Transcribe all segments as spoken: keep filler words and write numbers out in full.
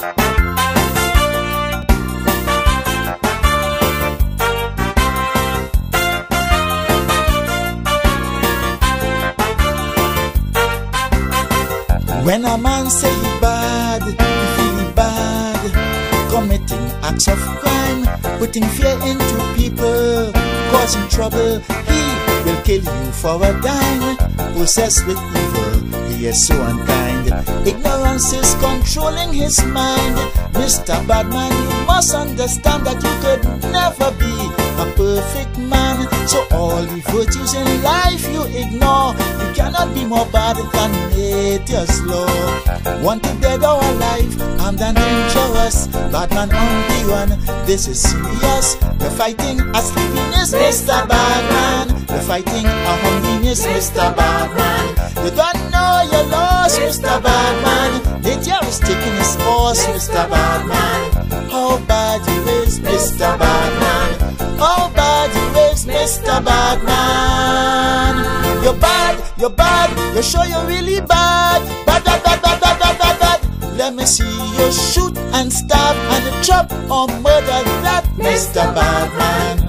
When a man say he bad, he feel bad, committing acts of crime, putting fear into people, causing trouble. He will kill you for a dime. Possessed with evil, he is so unkind. Ignorance is controlling his mind. Mister Badman, you must understand that you could never be a perfect man. So all the virtues in life you ignore. You cannot be more bad than nature's law. Wanted dead or alive, armed and dangerous, Badman on the run. This is serious. You're fighting a sleepiness, Mister Badman. You're fighting a hungriness, Mister Badman. You don't know your loss, Mister Badman. Nature is taking its course, Mister Badman. How bad you is, Mister Badman. How bad you is, Mister Badman. You're bad, you're bad, you're sure you're really bad. Bad, bad, bad, bad, bad, bad, bad, bad. Let me see you shoot and stab and chop or murder that Mister Badman.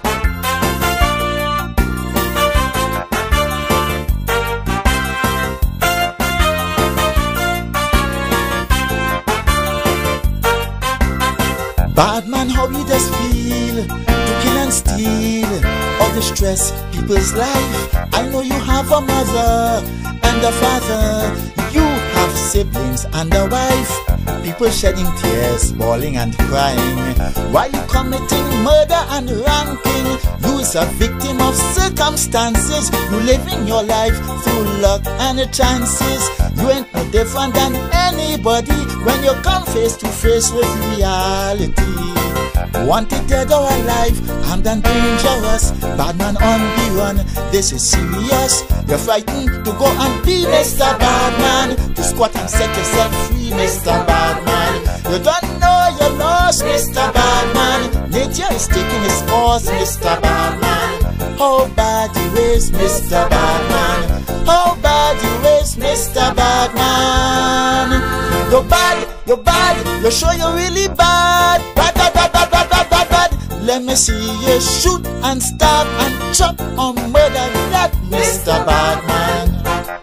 Badman, how you just feel to kill and steal, all the stress people's life. I know you have a mother and a father. You have siblings and a wife. People shedding tears, bawling and crying. Why you committing murder and ranking? You is a victim of circumstances. You living your life through luck and chances. You ain't no different than anybody when you come face to face with reality. Wanted dead or alive, armed and dangerous, Badman on the run. This is serious. You're frightened to go and be Mister Badman, to squat and set yourself free, Mister Badman. You don't know your loss, Mister Badman. Nature is taking its course, Mister Badman. How bad you is, Mister Badman. How bad you is, Mister Badman. You're bad, you're bad, you're sure you're really bad. Bad, bad, bad, bad, bad, bad, bad, bad. Let me see you shoot and stab and chop or murder that Mister Badman.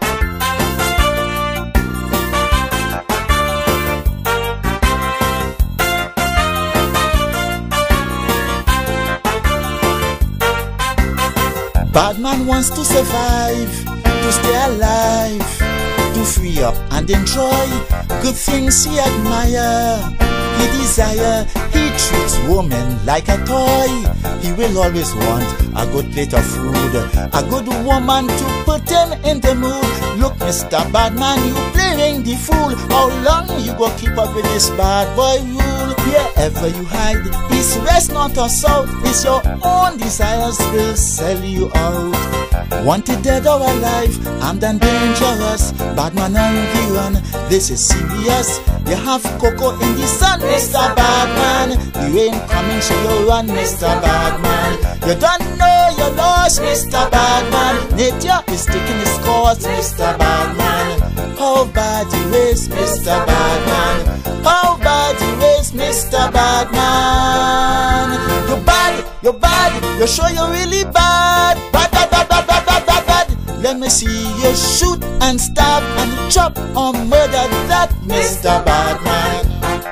Badman wants to survive, to stay alive, to free up and enjoy good things he admire, he desire. He treats women like a toy. He will always want a good plate of food, a good woman to put him in the mood. Look, Mister Badman, you playing the fool. How long you go keep up with this bad boy rule? Wherever you hide, east, west, north or south, it's your own desires will sell you out. Wanted dead or alive, armed and dangerous, Badman on the run. This is serious. You have cocoa in the sun, Mister Badman. The rain coming, so you run, Mister Badman. You don't know your loss, Mister Badman. Nature is taking its course, Mister Badman. How bad you is, Mister Badman. How bad you is, Mister Badman. You're bad, you're bad, you're sure you're really bad. Bad, bad, bad, bad, bad, bad, bad, bad. Let me see you shoot and stab and chop or murder that Mister Badman.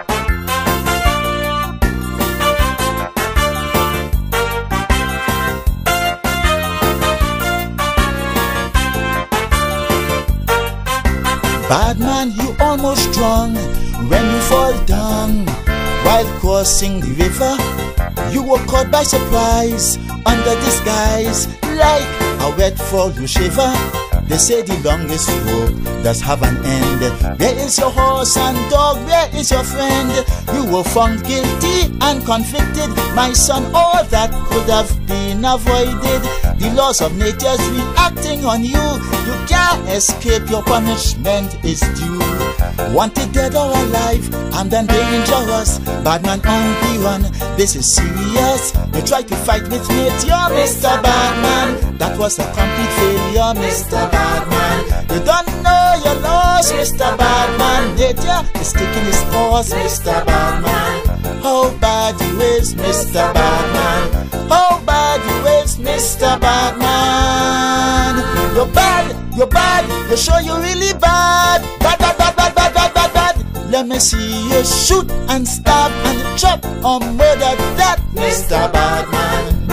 Badman, you almost drown when you fall down while crossing the river. You were caught by surprise under disguise, like a wet fall you shiver. They say the longest rope does have an end. Where is your horse and dog? Where is your friend? You were found guilty and convicted, my son. All that could have been avoided. The laws of nature's reacting on you. You can't escape, your punishment is due. Wanted dead or alive, armed and dangerous, Badman on the run. This is serious. You tried to fight with nature, Mister Badman. That was a complete failure, Mister Badman. You don't know know you're lost, Mister Badman. Nature is taking his course, Mister Badman. How bad you is, Mister Badman. How bad you is, Mister Badman. You're bad, you're bad, you show you really bad. Bad, bad, bad, bad, bad, bad, bad, bad. Let me see you shoot and stab and chop or murder that, Mister Badman.